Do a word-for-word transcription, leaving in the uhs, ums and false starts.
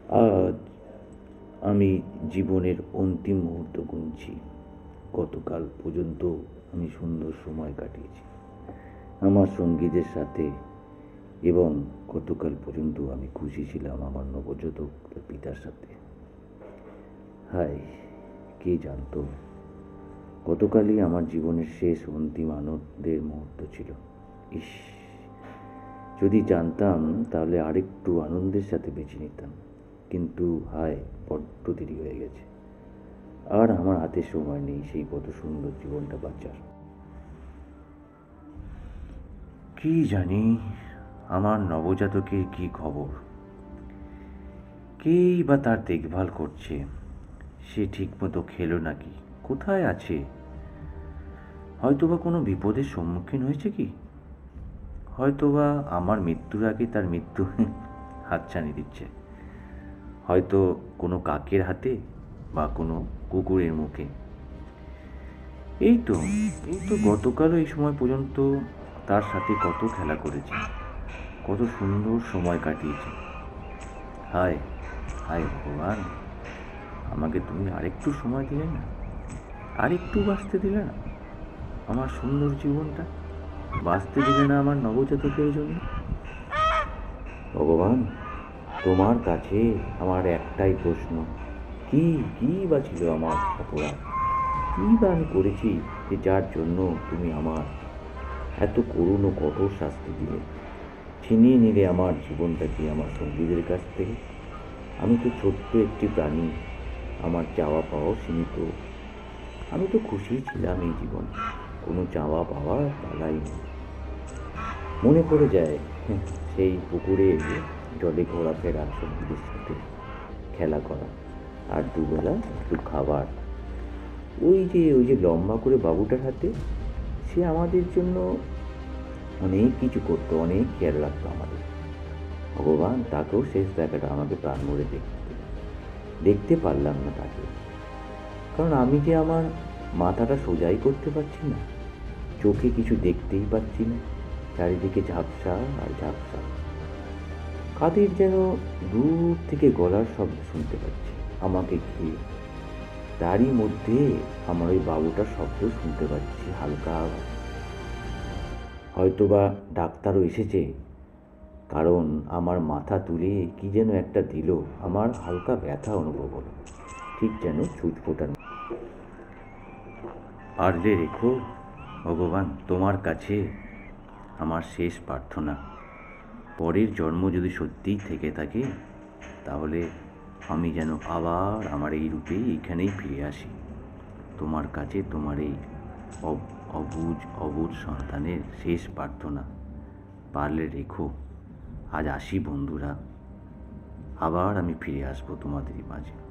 আজ আমি জীবনের অন্তিম মুহূর্ত গুনছি। গতকাল পর্যন্ত আমি সুন্দর সময় কাটিয়েছি আমার সঙ্গীদের সাথে, এবং গতকাল পর্যন্ত আমি খুশি ছিলাম আমার নবজাতক পিতার সাথে। হায়, কে জানতো গতকালই আমার জীবনের শেষ অন্তিম আনন্দের মুহূর্ত ছিল। ইস, যদি জানতাম তাহলে আরেকটু আনন্দের সাথে বেছে নিতাম, কিন্তু হায়, বড্ড দেরি হয়ে গেছে। আর আমার হাতে সময় নেই সেই কত সুন্দর জীবনটা বাঁচার। কি জানি আমার নবজাতকের কি খবর, কেই বা তার দেখভাল করছে। সে ঠিক মতো খেলো নাকি, কোথায় আছে? হয়তোবা কোনো বিপদের সম্মুখীন হয়েছে কি? হয়তোবা আমার মৃত্যুর আগে তার মৃত্যু হাতছানি দিচ্ছে, হয়তো কোনো কাকের হাতে বা কোনো কুকুরের মুখে। এই তো এই তো গতকালও এই সময় পর্যন্ত তার সাথে কত খেলা করেছে, কত সুন্দর সময় কাটিয়েছে। হায় হায় ভগবান, আমাকে তুমি আরেকটু সময় দিলে না, আরেকটু বাঁচতে দিলে না, আমার সুন্দর জীবনটা বাঁচতে দিলে না আমার নবজাতকের জন্য। ভগবান, তোমার কাছে আমার একটাই প্রশ্ন, কি কি বা ছিল আমার অপরাধ? কী বা আমি করেছি যে যার জন্য তুমি আমার এত করুণ ও কঠোর শাস্তি দিলে, ছিনিয়ে নিলে আমার জীবনটাকে আমার সঙ্গীদের কাছ থেকে? আমি তো ছোট্ট একটি প্রাণী, আমার চাওয়া পাওয়াও সীমিত। আমি তো খুশিই ছিলাম এই জীবনে, কোনো চাওয়া পাওয়া পালাই নেই। মনে পড়ে যায় সেই পুকুরে জলে ঘোরাফেরা, সঙ্গীদের সাথে খেলা করা, আর দুবেলা একটু খাবার। ওই যে ওই যে লম্বা করে বাবুটার হাতে, সে আমাদের জন্য অনেক কিছু করতো, অনেক খেয়াল রাখতো আমাদের। ভগবান, তাকেও শেষ দেখাটা আমাকে প্রাণ মরে দেখতে দেখতে পারলাম না তাকে, কারণ আমি যে আমার মাথাটা সোজাই করতে পারছি না, চোখে কিছু দেখতেই পাচ্ছি না, চারিদিকে ঝাপসা আর ঝাপসা। কাদের যেন দূর থেকে গলার শব্দ শুনতে পাচ্ছি আমাকে ঘিরে, তারই মধ্যে আমার ওই বাবুটার শব্দ শুনতে পাচ্ছি হালকা আওয়াজ। হয়তোবা ডাক্তারও এসেছে, কারণ আমার মাথা তুলে কি যেন একটা দিল, আমার হালকা ব্যথা অনুভব হলো, ঠিক যেন ছুঁচ ফোটানো। পারলে রেখো ভগবান, তোমার কাছে আমার শেষ প্রার্থনা। পরের জন্ম যদি সত্যিই থেকে থাকে, তাহলে আমি যেন আবার আমার এই রূপেই এইখানেই ফিরে আসি তোমার কাছে। তোমার এই অবুঝ অবুঝ সন্তানের শেষ প্রার্থনা। পারলে রেখো। আজ আসি বন্ধুরা, আবার আমি ফিরে আসবো তোমাদের মাঝে।